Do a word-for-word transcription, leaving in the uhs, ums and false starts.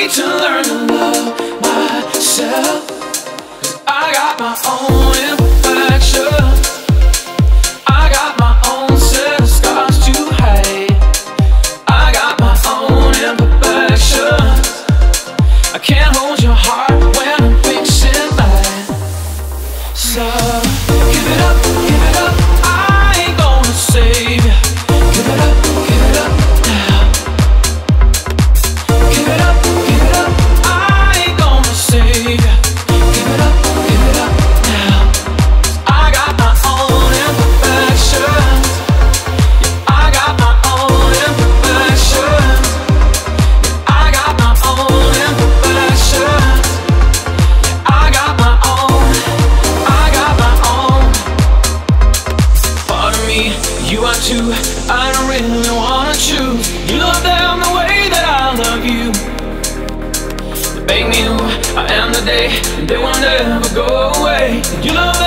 need to learn to love myself, 'cause I got my own imperfections. I got my own set of scars to hide. I got my own imperfections. I can't hold your heart when I'm fixing mine. So give it up, give it up, I ain't gonna save you. Give it up, give it up now. Give it up, give it up, I ain't gonna save you. Give it up, give it up now. I got my own imperfections. Yeah, I got my own imperfections. Yeah, I got my own imperfections. Yeah, I got my own, I got my own. Part of me, you are too. I don't really wanna choose. You love them the way that I love you. They make me who I am today, and they will never go away. You love them